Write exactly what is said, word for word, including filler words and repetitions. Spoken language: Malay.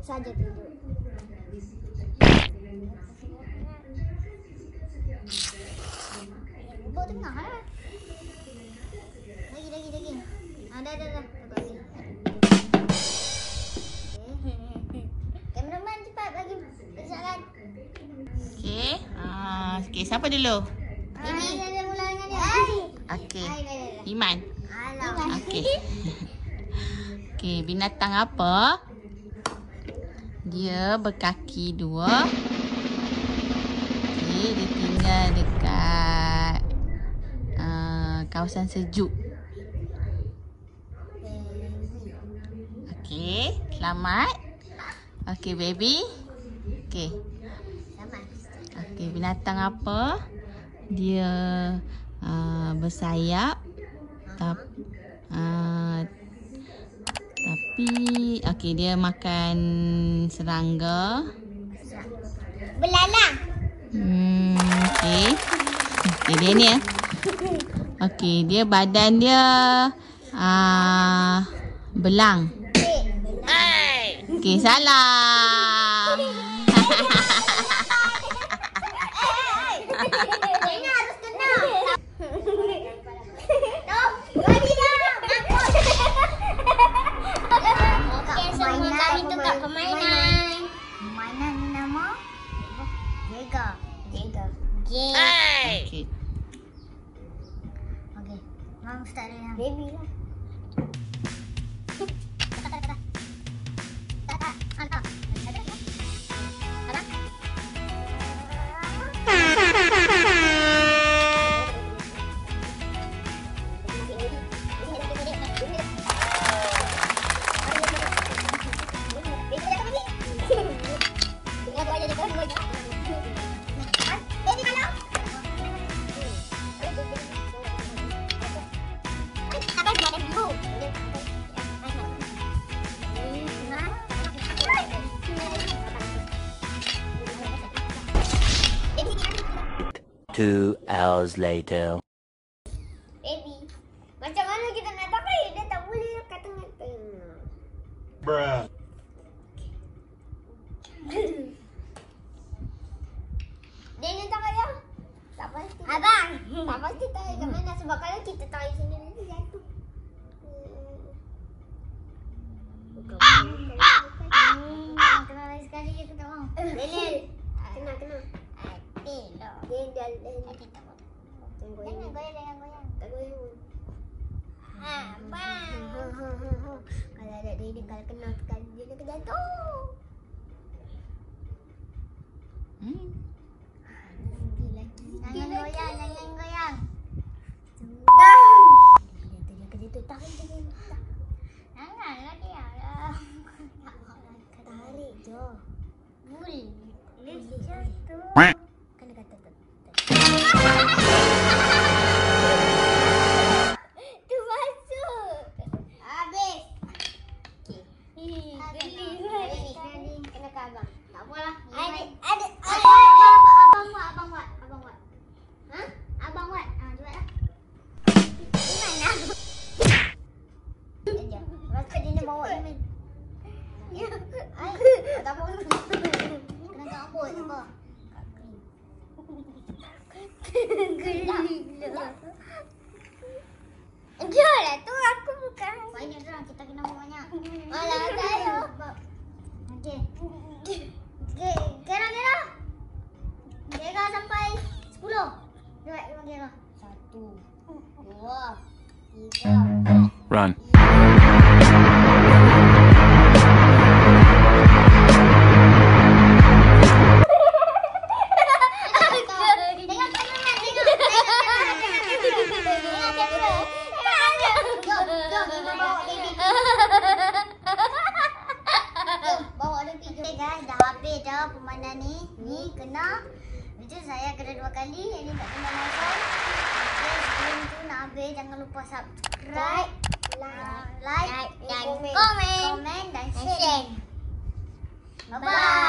saja tidur. Bawa tengah lah. Lagi, lagi, lagi. Ada, ada, ada. Lagi. Kameraman cepat lagi. Jalan. Okey. Ah, okey, siapa dulu? Ini ada mula dengan dia. Okey. Iman. Alah. Okey. Okey, binatang apa? Dia berkaki dua. Okey, dia tinggal dekat uh, kawasan sejuk. Okey, selamat. Okey, baby. Okey. Okey, binatang apa? Dia uh, bersayap. Tap, uh, tapi okey, dia makan serangga. Belalang. Hmm, okey. Okey, dia ni ya. Okey, dia badan dia uh, belang. Okey, salah. Ini harus kena. Tom, bagi lah. Okey, semua kami tukar permainan. Permainan ni nama Jega. Jega. Jega. Okey. Okey. Mam start dia. Baby lah. Two hours later. Baby, macam mana kita nak pakai? Dia tak boleh kata-kata. Bruh. Dia ni tak kaya? Tak pasti. Abang, tak pasti tahu kat mana sebab kalau kita tahu sini nanti jatuh. Hmm, kena lagi sekali je kita mau. Lelel. Kena, kena. Hati lah. Dia dia hati tak mau. Jangan goyang, jangan goyang. Tak goyang. Ha, bang. Kalau ada dia ni kalau kena sekali dia nak jatuh. Hmm. Jangan goyang, jangan goyang. Dia kerja tu tarik je. Janganlah dia. Tarik je. Bul. Boleh jatuh. Kena kata tu. Tu masuk. Habis. Okey. Geli. Kena ke abang. Tak apalah. Ada ada abang buat, abang buat, abang buat. Ha? Abang buat. Ha, cubalah. Di mana? Sekejap. Rasa dia nak bawa Iman. Ya. Tak apa. Kena cabut apa? Gila. Janganlah tu aku bukan. Banyak orang kita kena banyak. Alah saya. Okey. Kira-kira. Kira sampai sepuluh. Dua, lima kira. Satu. Dua. Tiga. Run. Permainan ni, ni kena. Itu saya kena dua kali, yang ni tak kena langsung. Okay, sebelum tu nak habis jangan lupa subscribe, like, like dan komen, komen dan share. Bye bye.